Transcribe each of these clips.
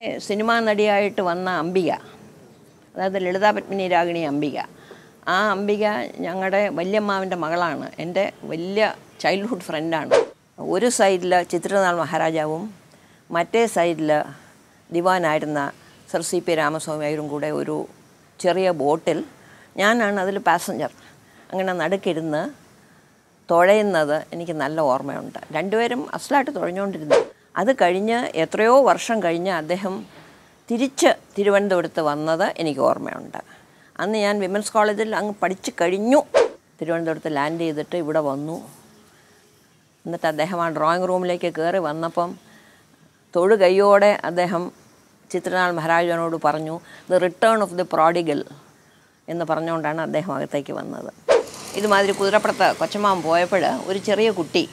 Cinema നടിയായിട്ട് വന്ന അംബിക, അതായത് ലളിതാ പത്മിനി രാഗിണി അംബിക, ആ അംബിക ഞങ്ങളുടെ വല്യമ്മാവിൻ്റെ മകളാണ്. എൻ്റെ വലിയ ചൈൽഡ്ഹുഡ് ഫ്രണ്ടാണ്. ഒരു സൈഡിൽ ചിത്രനാൾ മഹാരാജാവും മറ്റേ സൈഡിൽ ദിവാനായിരുന്ന സർ സി പി രാമസ്വാമിയായും കൂടെ ഒരു ചെറിയ ബോട്ടിൽ ഞാനാണ് അതിൽ പാസഞ്ചർ. അങ്ങനെ നടുക്കിരുന്ന് തുഴയുന്നത് എനിക്ക് നല്ല ഓർമ്മയുണ്ട്. രണ്ടുപേരും അസലായിട്ട് തുഴഞ്ഞുകൊണ്ടിരുന്നു. അത് കഴിഞ്ഞ് എത്രയോ വർഷം കഴിഞ്ഞ് അദ്ദേഹം തിരിച്ച് തിരുവനന്തപുരത്ത് വന്നത് എനിക്ക് ഓർമ്മയുണ്ട്. അന്ന് ഞാൻ വിമൻസ് കോളേജിൽ അങ്ങ് പഠിച്ചു കഴിഞ്ഞു. തിരുവനന്തപുരത്ത് ലാൻഡ് ചെയ്തിട്ട് ഇവിടെ വന്നു. എന്നിട്ട് അദ്ദേഹം ആ ഡ്രോയിങ് റൂമിലേക്ക് കയറി വന്നപ്പം തൊഴുകൈയോടെ അദ്ദേഹം ചിത്രനാൾ മഹാരാജനോട് പറഞ്ഞു, the return of the prodigal എന്ന് പറഞ്ഞുകൊണ്ടാണ് അദ്ദേഹം അകത്തേക്ക് വന്നത്. ഇതുമാതിരി കുതിരപ്പുറത്ത് കൊച്ചമ്മാവൻ പോയപ്പോൾ ഒരു ചെറിയ കുട്ടി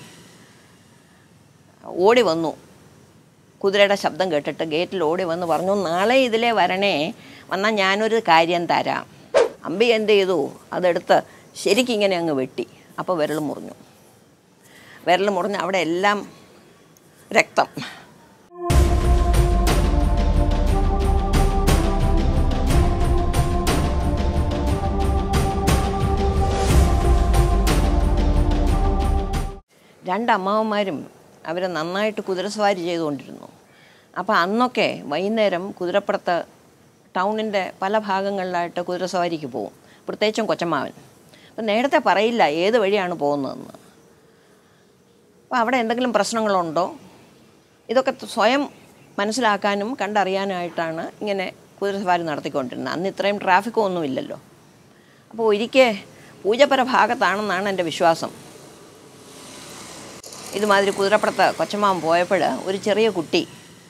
ഓടി വന്നു. കുതിരയുടെ ശബ്ദം കേട്ടിട്ട് ഗേറ്റിൽ ഓടി വന്ന് പറഞ്ഞു, നാളെ ഇതിലേ വരണേ, വന്നാൽ ഞാനൊരു കാര്യം തരാം. അമ്പി എന്ത് ചെയ്തു, അതെടുത്ത് ശരിക്കിങ്ങനെ അങ്ങ് വെട്ടി. അപ്പോൾ വിരൽ മുറിഞ്ഞു. വിരൽ മുറിഞ്ഞ് അവിടെ എല്ലാം രക്തം. രണ്ട് അമ്മാവന്മാരും അവർ നന്നായിട്ട് കുതിരസവാരി ചെയ്തുകൊണ്ടിരുന്നു. അപ്പോൾ അന്നൊക്കെ വൈകുന്നേരം കുതിരപ്പുറത്ത് ടൗണിൻ്റെ പല ഭാഗങ്ങളിലായിട്ട് കുതിരസവാരിക്ക് പോകും, പ്രത്യേകിച്ചും കൊച്ചമ്മാവൻ. അപ്പം നേരത്തെ പറയില്ല ഏത് വഴിയാണ് പോകുന്നതെന്ന്. അപ്പോൾ അവിടെ എന്തെങ്കിലും പ്രശ്നങ്ങളുണ്ടോ ഇതൊക്കെ സ്വയം മനസ്സിലാക്കാനും കണ്ടറിയാനായിട്ടാണ് ഇങ്ങനെ കുതിരസവാരി നടത്തിക്കൊണ്ടിരുന്നത്. അന്ന് ഇത്രയും ട്രാഫിക്കും ഒന്നുമില്ലല്ലോ. അപ്പോൾ ഒരിക്കൽ പൂജപ്പുര ഭാഗത്താണെന്നാണ് എൻ്റെ വിശ്വാസം. ഇതുമാതിരി കുതിരപ്പുറത്ത് കൊച്ചമ്മാവൻ പോയപ്പോൾ ഒരു ചെറിയ കുട്ടി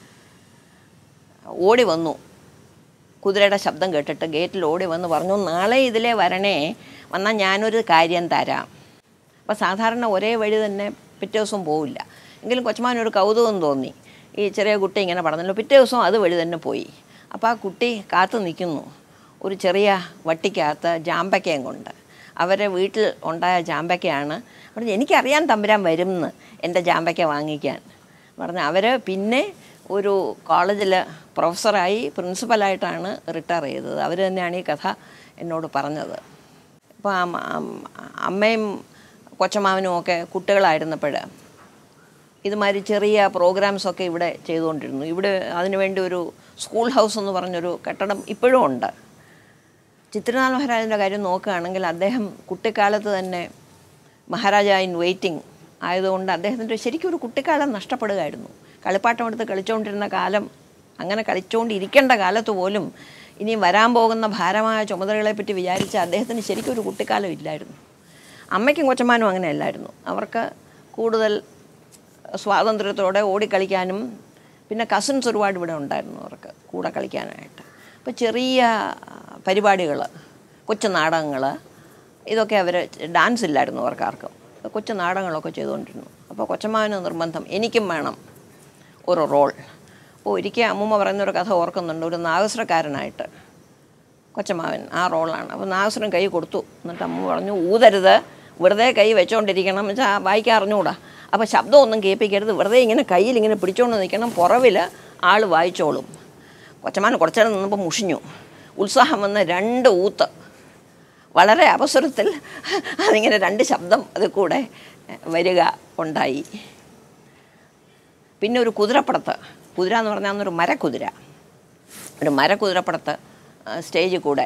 ഓടി വന്നു. കുതിരയുടെ ശബ്ദം കേട്ടിട്ട് ഗേറ്റിൽ ഓടി വന്ന് പറഞ്ഞു, നാളെ ഇതിലേ വരണേ, വന്നാൽ ഞാനൊരു കാര്യം തരാം. അപ്പോൾ സാധാരണ ഒരേ വഴി തന്നെ പിറ്റേ ദിവസം പോവില്ല. എങ്കിലും കൊച്ചമ്മാവനൊരു കൗതുകം തോന്നി. ഈ ചെറിയ കുട്ടി ഇങ്ങനെ പറഞ്ഞല്ലോ. പിറ്റേ ദിവസം അത് വഴി തന്നെ പോയി. അപ്പോൾ ആ കുട്ടി കാത്തു നിൽക്കുന്നു ഒരു ചെറിയ വട്ടിക്കകത്ത് ജാമ്പയ്ക്കയും കൊണ്ട്. അവരെ വീട്ടിൽ ഉണ്ടായ ജാമ്പയ്ക്കയാണ്. പറഞ്ഞു, എനിക്കറിയാൻ തമ്പുരാൻ വരുമെന്ന് എൻ്റെ ജാമ്പയ്ക്ക വാങ്ങിക്കാൻ പറഞ്ഞ് അവർ പിന്നെ ഒരു കോളേജിൽ പ്രൊഫസറായി പ്രിൻസിപ്പലായിട്ടാണ് റിട്ടയർ ചെയ്തത്. അവർ തന്നെയാണ് ഈ കഥ എന്നോട് പറഞ്ഞത്. ഇപ്പോൾ അമ്മയും കൊച്ചമ്മാവനും ഒക്കെ കുട്ടികളായിരുന്നപ്പോൾ ഇതുമാതിരി ചെറിയ പ്രോഗ്രാംസൊക്കെ ഇവിടെ ചെയ്തുകൊണ്ടിരുന്നു. ഇവിടെ അതിനുവേണ്ടി ഒരു സ്കൂൾ ഹൗസ് എന്ന് പറഞ്ഞൊരു കെട്ടിടം ഇപ്പോഴും ഉണ്ട്. ചിത്രനാൾ മഹാരാജൻ്റെ കാര്യം നോക്കുകയാണെങ്കിൽ അദ്ദേഹം കുട്ടിക്കാലത്ത് തന്നെ മഹാരാജ ഇൻ വെയിറ്റിംഗ് ആയതുകൊണ്ട് അദ്ദേഹത്തിൻ്റെ ശരിക്കും ഒരു കുട്ടിക്കാലം നഷ്ടപ്പെടുകയായിരുന്നു. കളിപ്പാട്ടം എടുത്ത് കളിച്ചുകൊണ്ടിരുന്ന കാലം, അങ്ങനെ കളിച്ചുകൊണ്ടിരിക്കേണ്ട കാലത്ത് പോലും ഇനിയും വരാൻ പോകുന്ന ഭാരമായ ചുമതലകളെപ്പറ്റി വിചാരിച്ച അദ്ദേഹത്തിന് ശരിക്കും ഒരു കുട്ടിക്കാലം ഇല്ലായിരുന്നു. അമ്മയ്ക്കും കൊച്ചമ്മാനും അങ്ങനെയല്ലായിരുന്നു. അവർക്ക് കൂടുതൽ സ്വാതന്ത്ര്യത്തോടെ ഓടിക്കളിക്കാനും പിന്നെ കസിൻസ് ഒരുപാട് ഇവിടെ ഉണ്ടായിരുന്നു അവർക്ക് കൂടെ കളിക്കാനായിട്ട്. അപ്പോൾ ചെറിയ പരിപാടികൾ, കൊച്ചു നാടകങ്ങൾ, ഇതൊക്കെ അവർ ഡാൻസ് ഇല്ലായിരുന്നു അവർക്കാർക്കും. കൊച്ചു നാടകങ്ങളൊക്കെ ചെയ്തുകൊണ്ടിരുന്നു. അപ്പോൾ കൊച്ചമ്മാവന് നിർബന്ധം എനിക്കും വേണം ഒരു റോൾ. അപ്പോൾ ഒരിക്കൽ അമ്മൂമ്മ പറയുന്നൊരു കഥ ഓർക്കുന്നുണ്ട്. ഒരു നാഗസ്വരക്കാരനായിട്ട് കൊച്ചമ്മാവൻ ആ റോളാണ്. അപ്പോൾ നാഗസ്വരം കൈ കൊടുത്തു. എന്നിട്ട് അമ്മ പറഞ്ഞു, ഊതരുത്, വെറുതെ കൈ വെച്ചുകൊണ്ടിരിക്കണം, എന്ന് വെച്ചാൽ വായിക്കാൻ അറിഞ്ഞുകൂടാ. അപ്പോൾ ശബ്ദമൊന്നും കേൾപ്പിക്കരുത്, വെറുതെ ഇങ്ങനെ കയ്യിൽ ഇങ്ങനെ പിടിച്ചുകൊണ്ട് നിൽക്കണം, പുറവിൽ ആൾ വായിച്ചോളും. കൊച്ചമ്മാവൻ കുറച്ചേരം നിന്നപ്പോൾ മുഷിഞ്ഞു. ഉത്സാഹം വന്ന് 2 ഊത്ത്. വളരെ അവസരത്തിൽ അതിങ്ങനെ 2 ശബ്ദം അത് കൂടെ വരിക ഉണ്ടായി. പിന്നെ ഒരു കുതിരപ്പുറത്ത്, കുതിര എന്ന് പറഞ്ഞാൽ അന്നൊരു മരക്കുതിര, ഒരു മരക്കുതിരപ്പുറത്ത് സ്റ്റേജിൽ കൂടെ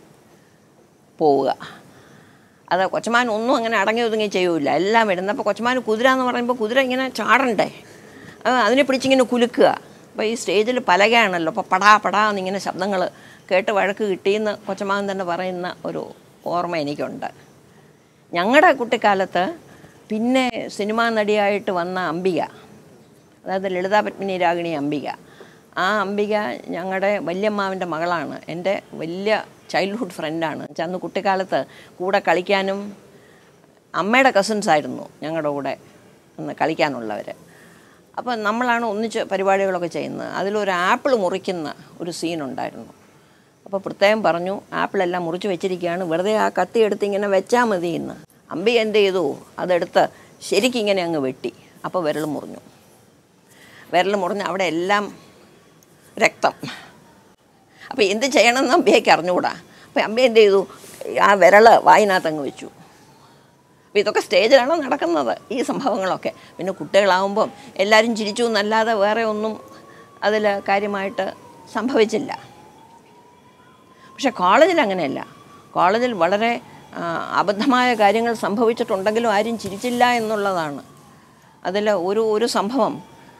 പോവുക. അത് കൊച്ചമ്മാവൻ ഒന്നും അങ്ങനെ അടങ്ങി ഒതുങ്ങി ചെയ്യൂല, എല്ലാം ഇടുന്നത്. അപ്പോൾ കൊച്ചമ്മാവൻ കുതിര എന്ന് പറയുമ്പോൾ കുതിര ഇങ്ങനെ ചാടണ്ടേ, അതിനെ പിടിച്ചിങ്ങനെ കുലുക്കുക. അപ്പോൾ ഈ സ്റ്റേജിൽ പലകയാണല്ലോ, അപ്പോൾ പടാ പടാ എന്നിങ്ങനെ ശബ്ദങ്ങൾ കേട്ട് വഴക്ക് കിട്ടിയെന്ന് കൊച്ചമ്മാവൻ തന്നെ പറയുന്ന ഒരു ഓർമ്മ എനിക്കുണ്ട്. ഞങ്ങളുടെ കുട്ടിക്കാലത്ത് പിന്നെ സിനിമാ നടിയായിട്ട് വന്ന അംബിക, അതായത് ലളിതാ പത്മിനി രാഗിണി അംബിക, ആ അംബിക ഞങ്ങളുടെ വല്യമ്മാവിൻ്റെ മകളാണ്. എൻ്റെ വലിയ ചൈൽഡ്ഹുഡ് ഫ്രണ്ടാണ്. അന്ന് കുട്ടിക്കാലത്ത് കൂടെ കളിക്കാനും അമ്മയുടെ കസിൻസായിരുന്നു ഞങ്ങളുടെ കൂടെ ഒന്ന് കളിക്കാനുള്ളവർ. അപ്പോൾ നമ്മളാണ് ഒന്നിച്ച് പരിപാടികളൊക്കെ ചെയ്യുന്നത്. അതിലൊരു ആപ്പിൾ മുറിക്കുന്ന ഒരു സീനുണ്ടായിരുന്നു. അപ്പോൾ പ്രത്യേകം പറഞ്ഞു, ആപ്പിളെല്ലാം മുറിച്ച് വെച്ചിരിക്കുകയാണ്, വെറുതെ ആ കത്തി എടുത്ത് ഇങ്ങനെ വെച്ചാൽ മതി എന്ന്. അമ്പി എന്ത് ചെയ്തു, അതെടുത്ത് ശരിക്കിങ്ങനെ അങ്ങ് വെട്ടി. അപ്പോൾ വിരൽ മുറിഞ്ഞു. അവിടെ എല്ലാം രക്തം. അപ്പോൾ എന്ത് ചെയ്യണമെന്ന് അമ്പയ്ക്ക് അറിഞ്ഞുകൂടാ. അപ്പോൾ അമ്പ എന്ത് ചെയ്തു, ആ വിരൽ വായിനകത്തങ്ങ് വെച്ചു. അപ്പോൾ ഇതൊക്കെ സ്റ്റേജിലാണ് നടക്കുന്നത് ഈ സംഭവങ്ങളൊക്കെ. പിന്നെ കുട്ടികളാവുമ്പം എല്ലാവരും ചിരിച്ചു എന്നല്ലാതെ വേറെ ഒന്നും അതിൽ കാര്യമായിട്ട് സംഭവിച്ചില്ല. പക്ഷെ കോളേജിൽ അങ്ങനെയല്ല. കോളേജിൽ വളരെ അബദ്ധമായ കാര്യങ്ങൾ സംഭവിച്ചിട്ടുണ്ടെങ്കിലും ആരും ചിരിച്ചില്ല എന്നുള്ളതാണ്. അതിൽ ഒരു സംഭവം,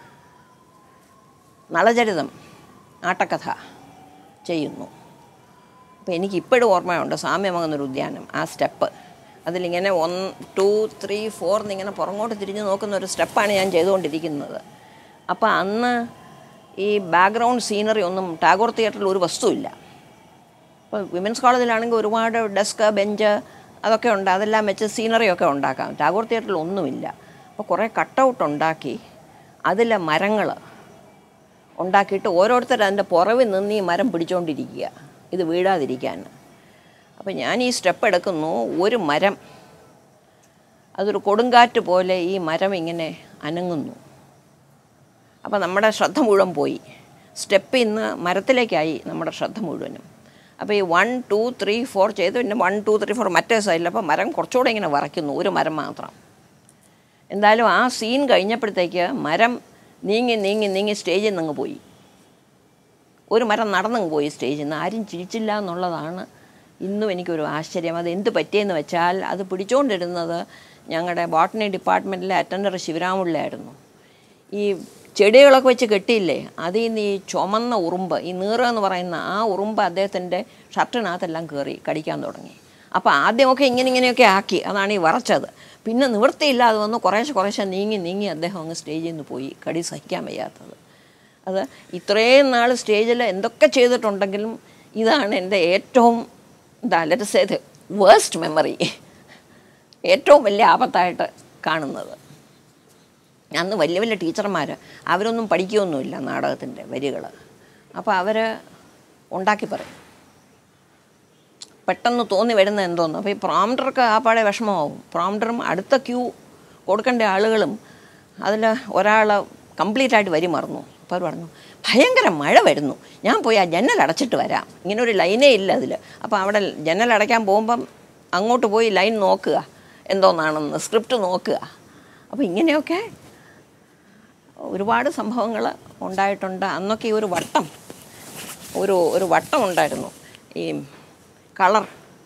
നളചരിതം ആട്ടക്കഥ ചെയ്യുന്നു. അപ്പോൾ എനിക്കിപ്പോഴും ഓർമ്മയുണ്ട് സാമ്യമങ്ങുന്നൊരു ഉദ്യാനം, ആ സ്റ്റെപ്പ്. അതിലിങ്ങനെ 1 2 3 4 എന്നിങ്ങനെ പുറങ്ങോട്ട് തിരിഞ്ഞ് നോക്കുന്ന ഒരു സ്റ്റെപ്പാണ് ഞാൻ ചെയ്തുകൊണ്ടിരിക്കുന്നത്. അപ്പോൾ അന്ന് ഈ ബാക്ക്ഗ്രൗണ്ട് സീനറി ഒന്നും ടാഗോർ തിയേറ്ററിൽ ഒരു വസ്തുവില്ല. ഇപ്പോൾ വിമൻസ് കോളേജിലാണെങ്കിൽ ഒരുപാട് ഡെസ്ക്, ബെഞ്ച് അതൊക്കെ ഉണ്ട്, അതെല്ലാം വെച്ച് സീനറിയൊക്കെ ഉണ്ടാക്കാം. ടാഗോർ തിയേറ്ററിൽ ഒന്നുമില്ല. അപ്പോൾ കുറേ കട്ടൗട്ട് ഉണ്ടാക്കി അതിലെ മരങ്ങൾ ഉണ്ടാക്കിയിട്ട് ഓരോരുത്തർ അതിൻ്റെ പുറവിൽ നിന്ന് ഈ മരം പിടിച്ചുകൊണ്ടിരിക്കുക, ഇത് വീഴാതിരിക്കാൻ. അപ്പോൾ ഞാൻ ഈ സ്റ്റെപ്പ് എടുക്കുന്നു, ഒരു മരം, അതൊരു കൊടുങ്കാറ്റ് പോലെ ഈ മരം ഇങ്ങനെ അനങ്ങുന്നു. അപ്പോൾ നമ്മുടെ ശ്രദ്ധ മുഴുവൻ പോയി, സ്റ്റെപ്പിൽ നിന്ന് മരത്തിലേക്കായി നമ്മുടെ ശ്രദ്ധ മുഴുവനും. അപ്പോൾ ഈ 1 2 3 4 ചെയ്ത് പിന്നെ 1 2 3 4 മറ്റേ സൈഡിൽ. അപ്പോൾ മരം കുറച്ചുകൂടെ ഇങ്ങനെ വരയ്ക്കുന്നു, ഒരു മരം മാത്രം. എന്തായാലും ആ സീൻ കഴിഞ്ഞപ്പോഴത്തേക്ക് മരം നീങ്ങി നീങ്ങി നീങ്ങി സ്റ്റേജിൽ നിന്ന് പോയി. ഒരു മരം നടന്നങ്ങ് പോയി സ്റ്റേജിൽ നിന്ന്. ആരും ചിരിച്ചില്ല എന്നുള്ളതാണ് ഇന്നും എനിക്കൊരു ആശ്ചര്യം. അത് എന്ത് പറ്റിയെന്ന് വെച്ചാൽ അത് പിടിച്ചുകൊണ്ടിരുന്നത് ഞങ്ങളുടെ ബോട്ടണി ഡിപ്പാർട്ട്മെൻറ്റിലെ അറ്റൻഡർ ശിവരാമുള്ളയായിരുന്നു. ഈ ചെടികളൊക്കെ വെച്ച് കെട്ടിയില്ലേ, അതിൽ നിന്ന് ഈ ചുമന്ന ഉറുമ്പ്, ഈ നീറ എന്ന് പറയുന്ന ആ ഉറുമ്പ് അദ്ദേഹത്തിൻ്റെ ഷർട്ടിനകത്തെല്ലാം കയറി കടിക്കാൻ തുടങ്ങി. അപ്പോൾ ആദ്യമൊക്കെ ഇങ്ങനെയൊക്കെ ആക്കി, അതാണ് ഈ വറച്ചത്. പിന്നെ നിവൃത്തിയില്ലാതെ വന്ന് കുറേശ്ശെ നീങ്ങി നീങ്ങി അദ്ദേഹം അങ്ങ് സ്റ്റേജിൽ നിന്ന് പോയി, കടി സഹിക്കാൻ വയ്യാത്തത്. അത് ഇത്രയും നാൾ സ്റ്റേജിൽ എന്തൊക്കെ ചെയ്തിട്ടുണ്ടെങ്കിലും ഇതാണ് എൻ്റെ ഏറ്റവും let say the worst memory, ഏറ്റവും വലിയ ആപത്തായിട്ട് കാണുന്നത്. അന്ന് വലിയ വലിയ ടീച്ചർമാർ, അവരൊന്നും പഠിക്കുകയൊന്നുമില്ല നാടകത്തിൻ്റെ വരികൾ. അപ്പോൾ അവർ ഉണ്ടാക്കി പറയും, പെട്ടെന്ന് തോന്നി വരുന്നത് എന്തോന്ന്. അപ്പോൾ ഈ പ്രോംപ്റ്റർക്ക് ആ പാടെ വിഷമമാവും. പ്രോംപ്റ്ററും അടുത്ത ക്യൂ കൊടുക്കേണ്ട ആളുകളും അതിൽ ഒരാൾ കംപ്ലീറ്റായിട്ട് വരി മറന്നു. അപ്പോൾ അവർ പറഞ്ഞു, ഭയങ്കര മഴ വരുന്നു, ഞാൻ പോയി ആ ജനൽ അടച്ചിട്ട് വരാം. ഇങ്ങനെ ഒരു ലൈനേ ഇല്ല അതിൽ. അപ്പോൾ അവിടെ ജനൽ അടയ്ക്കാൻ പോകുമ്പം അങ്ങോട്ട് പോയി ലൈൻ നോക്കുക എന്തോന്നാണെന്ന്, സ്ക്രിപ്റ്റ് നോക്കുക. അപ്പോൾ ഇങ്ങനെയൊക്കെ ഒരുപാട് സംഭവങ്ങൾ ഉണ്ടായിട്ടുണ്ട്. അന്നൊക്കെ ഒരു വട്ടം ഉണ്ടായിരുന്നു, ഈ കളർ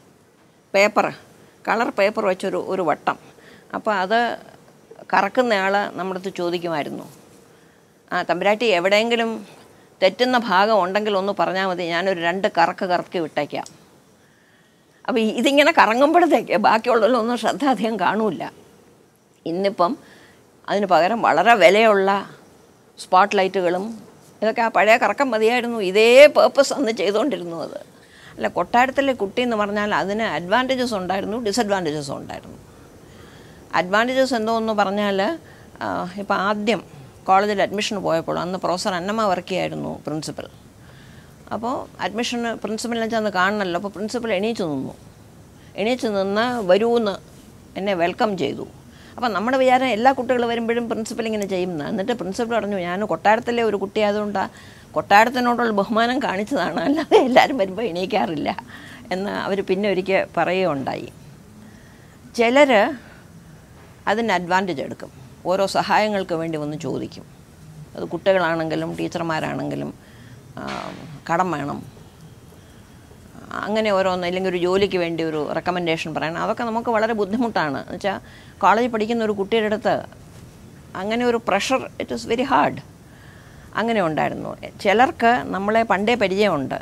പേപ്പർ വെച്ചൊരു വട്ടം. അപ്പോൾ അത് കറക്കുന്നയാൾ നമ്മുടെ അടുത്ത് ചോദിക്കുമായിരുന്നു, തമ്പുരാട്ടി എവിടെയെങ്കിലും തെറ്റുന്ന ഭാഗം ഉണ്ടെങ്കിൽ ഒന്ന് പറഞ്ഞാൽ മതി, ഞാനൊരു 2 കറക്കി വിട്ടേക്കാം. അപ്പോൾ ഇതിങ്ങനെ കറങ്ങുമ്പോഴത്തേക്ക് ബാക്കിയുള്ളതിലൊന്നും ശ്രദ്ധ അധികം കാണൂല. ഇന്നിപ്പം അതിന് പകരം വളരെ വിലയുള്ള സ്പോട്ട് ലൈറ്റുകളും ഇതൊക്കെ ആ പഴയ കറക്കം മതിയായിരുന്നു. ഇതേ പേർപ്പസ് അന്ന് ചെയ്തുകൊണ്ടിരുന്നു. അത് അല്ല, കൊട്ടാരത്തിലെ കുട്ടി എന്ന് പറഞ്ഞാൽ അതിന് അഡ്വാൻറ്റേജസ് ഉണ്ടായിരുന്നു, ഡിസഡ്വാൻറ്റേജസും ഉണ്ടായിരുന്നു. അഡ്വാൻറ്റേജസ് എന്തോന്ന് പറഞ്ഞാൽ, ഇപ്പോൾ ആദ്യം കോളേജിൽ അഡ്മിഷന് പോയപ്പോൾ അന്ന് പ്രൊഫസർ അന്നമ്മ വർക്കിയായിരുന്നു പ്രിൻസിപ്പൽ. അപ്പോൾ അഡ്മിഷന് പ്രിൻസിപ്പലിനെ ചെന്ന് കാണണമല്ലോ. അപ്പോൾ പ്രിൻസിപ്പൽ എണീച്ച് നിന്ന് വരൂന്ന് എന്നെ വെൽക്കം ചെയ്തു. അപ്പം നമ്മുടെ വിചാരം എല്ലാ കുട്ടികൾ വരുമ്പോഴും പ്രിൻസിപ്പൽ ഇങ്ങനെ ചെയ്യുന്നത്. എന്നിട്ട് പ്രിൻസിപ്പൽ പറഞ്ഞു, ഞാൻ കൊട്ടാരത്തിലെ ഒരു കുട്ടിയായതുകൊണ്ടാണ് കൊട്ടാരത്തിനോടുള്ള ബഹുമാനം കാണിച്ചതാണ്, അല്ലാതെ എല്ലാവരും വരുമ്പോൾ എണീക്കാറില്ല എന്ന് അവർ പിന്നെ ഒരിക്കൽ പറയുകയുണ്ടായി. ചിലർ അതിന് അഡ്വാൻറ്റേജ് എടുക്കും, ഓരോ സഹായങ്ങൾക്ക് വേണ്ടി വന്ന് ചോദിക്കും. അത് കുട്ടികളാണെങ്കിലും ടീച്ചർമാരാണെങ്കിലും കടം വേണം, അങ്ങനെ ഓരോന്ന്, ഇല്ലെങ്കിൽ ഒരു ജോലിക്ക് വേണ്ടി ഒരു റെക്കമെൻഡേഷൻ പറയണം. അതൊക്കെ നമുക്ക് വളരെ ബുദ്ധിമുട്ടാണ്. എന്ന് വെച്ചാൽ കോളേജിൽ പഠിക്കുന്ന ഒരു കുട്ടിയുടെ അടുത്ത് അങ്ങനെ ഒരു pressure, it is very hard. അങ്ങനെ ഉണ്ടായിരുന്നു. ചിലർക്ക് നമ്മളെ പണ്ടേ പരിചയമുണ്ട്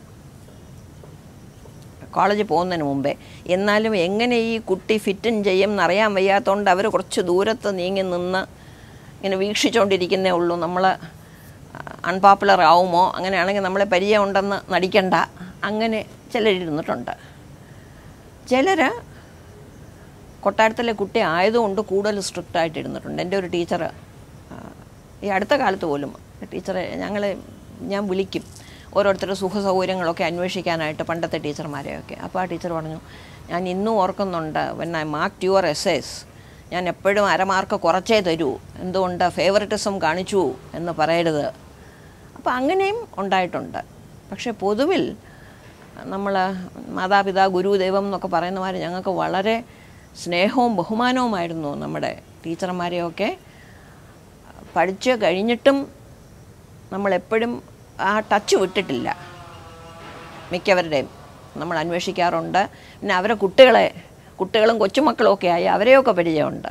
കോളേജിൽ പോകുന്നതിന് മുമ്പേ. എന്നാലും എങ്ങനെ ഈ കുട്ടി ഫിറ്റിൻ ചെയ്യും എന്നറിയാൻ വയ്യാത്തതുകൊണ്ട് അവർ കുറച്ച് ദൂരത്ത് നീങ്ങി നിന്ന് ഇങ്ങനെ വീക്ഷിച്ചുകൊണ്ടിരിക്കുന്നേ ഉള്ളൂ. നമ്മൾ അൺപോപ്പുലർ ആവുമോ, അങ്ങനെയാണെങ്കിൽ നമ്മളെ പരിചയമുണ്ടെന്ന് നടിക്കണ്ട, അങ്ങനെ ചിലരിരുന്നിട്ടുണ്ട്. ചിലർ കൊട്ടാരത്തിലെ കുട്ടി ആയതുകൊണ്ട് കൂടുതൽ സ്ട്രിക്റ്റായിട്ട് ഇരുന്നിട്ടുണ്ട്. എൻ്റെ ഒരു ടീച്ചർ ഈ അടുത്ത കാലത്ത് പോലും ടീച്ചറെ ഞാൻ വിളിക്കും ഓരോരുത്തരുടെ സുഖസൗകര്യങ്ങളൊക്കെ അന്വേഷിക്കാനായിട്ട്, പണ്ടത്തെ ടീച്ചർമാരെയൊക്കെ. അപ്പോൾ ആ ടീച്ചർ പറഞ്ഞു, ഞാൻ ഇന്നും ഓർക്കുന്നുണ്ട്, when I mark your essays, ഞാൻ എപ്പോഴും അരമാർക്ക് കുറച്ചേ തരൂ, എന്തുകൊണ്ട് ഫേവറിറ്റിസം കാണിച്ചു എന്ന് പറയരുത്. അപ്പോൾ അങ്ങനെയും ഉണ്ടായിട്ടുണ്ട്. പക്ഷേ പൊതുവിൽ നമ്മൾ മാതാപിതാ ഗുരുദൈവം എന്നൊക്കെ പറയുന്നവർ ഞങ്ങൾക്ക് വളരെ സ്നേഹവും ബഹുമാനവുമായിരുന്നു. നമ്മുടെ ടീച്ചർമാരെയൊക്കെ പഠിച്ച് കഴിഞ്ഞിട്ടും നമ്മളെപ്പോഴും ആ ടച്ച് വിട്ടിട്ടില്ല. മിക്കവരുടെയും നമ്മൾ അന്വേഷിക്കാറുണ്ട്. പിന്നെ അവരെ കുട്ടികളും കൊച്ചുമക്കളും ഒക്കെ ആയി അവരെയൊക്കെ പരിചയമുണ്ട്.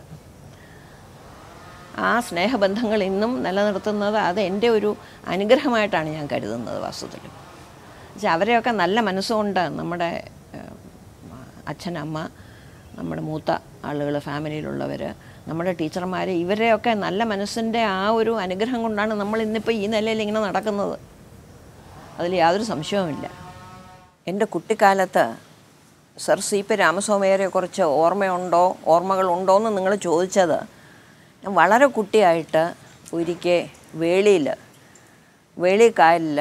ആ സ്നേഹബന്ധങ്ങൾ ഇന്നും നിലനിർത്തുന്നത് അത് എൻ്റെ ഒരു അനുഗ്രഹമായിട്ടാണ് ഞാൻ കരുതുന്നത്. വാസ്തവത്തിൽ പക്ഷേ അവരെയൊക്കെ നല്ല മനസ്സുകൊണ്ട് നമ്മുടെ അച്ഛനമ്മ, നമ്മുടെ മൂത്ത ആളുകൾ, ഫാമിലിയിലുള്ളവർ, നമ്മുടെ ടീച്ചർമാർ, ഇവരെയൊക്കെ നല്ല മനസ്സിൻ്റെ ആ ഒരു അനുഗ്രഹം കൊണ്ടാണ് നമ്മൾ ഇന്നിപ്പോൾ ഈ നിലയിൽ ഇങ്ങനെ നടക്കുന്നത്. അതിൽ യാതൊരു സംശയവുമില്ല. എൻ്റെ കുട്ടിക്കാലത്ത് സർ CP രാമസ്വാമിയെക്കുറിച്ച് ഓർമ്മകളുണ്ടോ എന്ന് നിങ്ങൾ ചോദിച്ചത്, ഞാൻ വളരെ കുട്ടിയായിട്ട് ഒരിക്കൽ വേളിക്കായലിൽ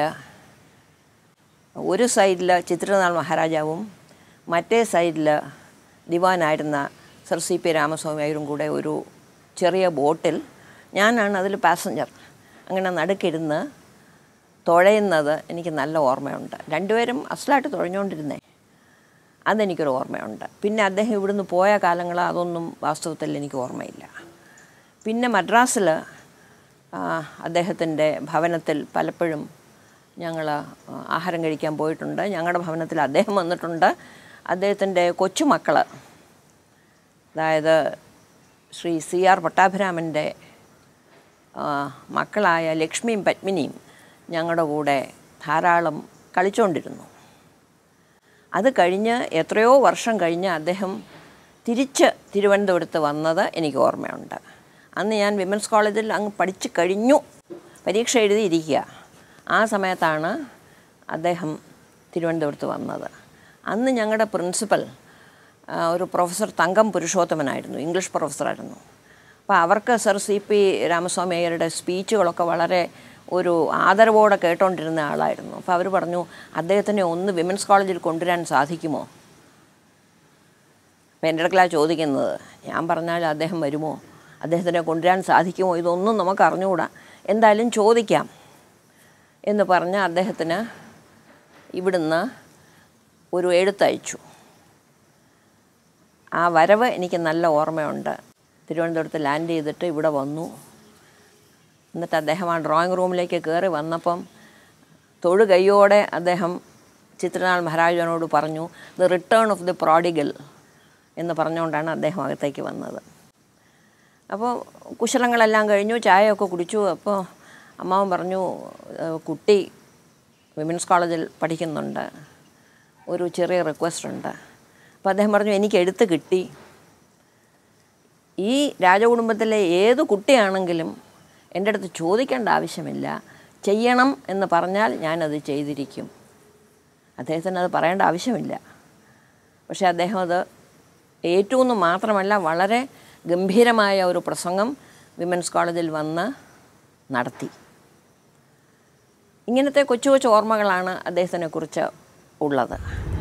ഒരു സൈഡിൽ ചിത്രനാൾ മഹാരാജാവും മറ്റേ സൈഡിൽ ദിവാനായിരുന്ന സർ CP രാമസ്വാമി അയ്യരും കൂടെ ഒരു ചെറിയ ബോട്ടിൽ, ഞാനാണ് അതിൽ പാസഞ്ചർ, അങ്ങനെ നടുക്കിരുന്ന് തുഴയുന്നത് എനിക്ക് നല്ല ഓർമ്മയുണ്ട്. രണ്ടുപേരും അസലായിട്ട് തുഴഞ്ഞുകൊണ്ടിരുന്നേ, അതെനിക്കൊരു ഓർമ്മയുണ്ട്. പിന്നെ അദ്ദേഹം ഇവിടുന്ന് പോയ കാലങ്ങൾ അതൊന്നും വാസ്തവത്തിൽ എനിക്ക് ഓർമ്മയില്ല. പിന്നെ മദ്രാസിൽ അദ്ദേഹത്തിൻ്റെ ഭവനത്തിൽ പലപ്പോഴും ഞങ്ങൾ ആഹാരം കഴിക്കാൻ പോയിട്ടുണ്ട്. ഞങ്ങളുടെ ഭവനത്തിൽ അദ്ദേഹം വന്നിട്ടുണ്ട്. അദ്ദേഹത്തിൻ്റെ കൊച്ചുമക്കൾ, അതായത് ശ്രീ CR പട്ടാഭിരാമൻ്റെ മക്കളായ ലക്ഷ്മിയും പത്മിനിയും ഞങ്ങളുടെ കൂടെ ധാരാളം കളിച്ചുകൊണ്ടിരുന്നു. അത് കഴിഞ്ഞ് എത്രയോ വർഷം കഴിഞ്ഞ് അദ്ദേഹം തിരിച്ച് തിരുവനന്തപുരത്ത് വന്നത് എനിക്ക് ഓർമ്മയുണ്ട്. അന്ന് ഞാൻ വിമൻസ് കോളേജിൽ അങ്ങ് പഠിച്ചു കഴിഞ്ഞു, പരീക്ഷ എഴുതിയിരിക്കുക. ആ സമയത്താണ് അദ്ദേഹം തിരുവനന്തപുരത്ത് വന്നത്. അന്ന് ഞങ്ങളുടെ പ്രിൻസിപ്പൽ ഒരു പ്രൊഫസർ തങ്കം പുരുഷോത്തമനായിരുന്നു, ഇംഗ്ലീഷ് പ്രൊഫസറായിരുന്നു. അപ്പോൾ അവർക്ക് സർ CP രാമസ്വാമി അയ്യരുടെ സ്പീച്ചുകളൊക്കെ വളരെ ഒരു ആദരവോടെ കേട്ടോണ്ടിരുന്ന ആളായിരുന്നു. അപ്പോൾ അവർ പറഞ്ഞു, അദ്ദേഹത്തിനെ ഒന്ന് വിമൻസ് കോളേജിൽ കൊണ്ടുവരാൻ സാധിക്കുമോ? അപ്പോൾ എൻ്റെ അടുക്കലാണ് ചോദിക്കുന്നത്. ഞാൻ പറഞ്ഞാൽ അദ്ദേഹം വരുമോ, അദ്ദേഹത്തിനെ കൊണ്ടുവരാൻ സാധിക്കുമോ, ഇതൊന്നും നമുക്ക് അറിഞ്ഞുകൂടാ, എന്തായാലും ചോദിക്കാം എന്ന് പറഞ്ഞ് അദ്ദേഹത്തിന് ഇവിടുന്ന് ഒരു എഴുത്തയച്ചു. ആ വരവ് എനിക്ക് നല്ല ഓർമ്മയുണ്ട്. തിരുവനന്തപുരത്ത് ലാൻഡ് ചെയ്തിട്ട് ഇവിടെ വന്നു. എന്നിട്ട് അദ്ദേഹം ആ ഡ്രോയിങ് റൂമിലേക്ക് കയറി വന്നപ്പം തൊഴുകൈയോടെ അദ്ദേഹം ചിത്രനാൾ മഹാരാജനോട് പറഞ്ഞു, the return of the prodigal എന്ന് പറഞ്ഞുകൊണ്ടാണ് അദ്ദേഹം അകത്തേക്ക് വന്നത്. അപ്പോൾ കുശലങ്ങളെല്ലാം കഴിഞ്ഞു, ചായയൊക്കെ കുടിച്ചു. അപ്പോൾ അമ്മാവൻ പറഞ്ഞു, കുട്ടി വിമൻസ് കോളേജിൽ പഠിക്കുന്നുണ്ട്, ഒരു ചെറിയ റിക്വസ്റ്റ് ഉണ്ട്. അപ്പോൾ അദ്ദേഹം പറഞ്ഞു, എനിക്ക് എഴുത്ത് കിട്ടി. ഈ രാജകുടുംബത്തിലെ ഏത് കുട്ടിയാണെങ്കിലും എൻ്റെ അടുത്ത് ചോദിക്കേണ്ട ആവശ്യമില്ല, ചെയ്യണം എന്ന് പറഞ്ഞാൽ ഞാനത് ചെയ്തിരിക്കും. അദ്ദേഹത്തിന് അത് പറയേണ്ട ആവശ്യമില്ല. പക്ഷേ അദ്ദേഹം അത് ഏറ്റവും മാത്രമല്ല, വളരെ ഗംഭീരമായ ഒരു പ്രസംഗം വിമൻസ് കോളേജിൽ വന്ന് നടത്തി. ഇങ്ങനത്തെ കൊച്ചു കൊച്ചു ഓർമ്മകളാണ് അദ്ദേഹത്തിനെക്കുറിച്ച് ഉള്ളത്.